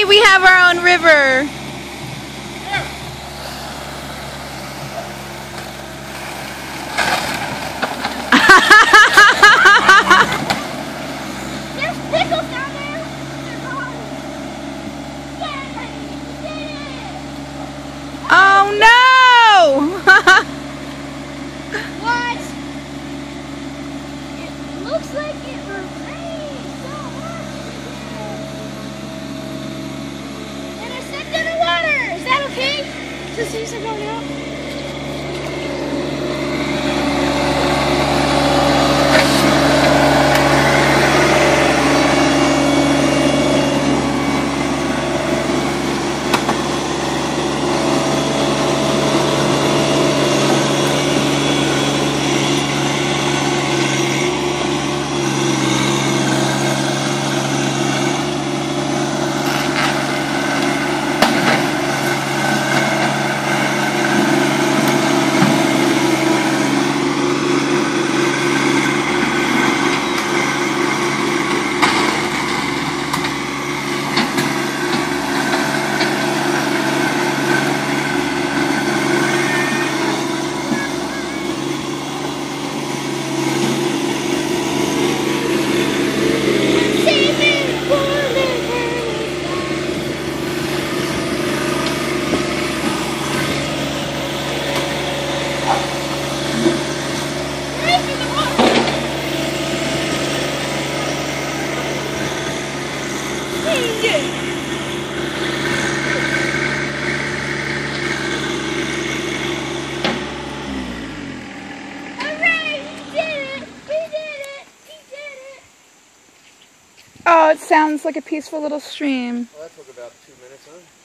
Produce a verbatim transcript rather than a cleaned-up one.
we have our own river. There's pickles down there. They're gone. Oh no! What? It looks like it rained so much today. And I stepped in the water. Is that okay? Just use it going out. Oh, it sounds like a peaceful little stream. Well, that took about two minutes, huh?